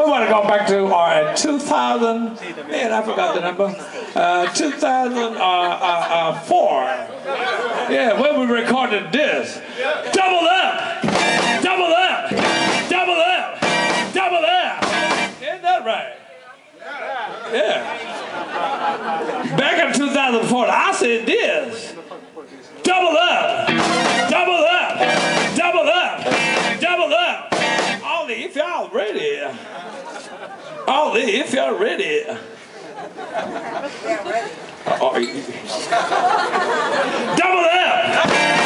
We want to go back to 2000. Man, I forgot the number. 2004. Yeah, when we recorded this. Double up, double up, double up, double up. Isn't that right? Yeah. Back in 2004, I said this. Double up, double up, double up, double up. Ollie, if y'all ready. Ollie, if y'all ready. Double up.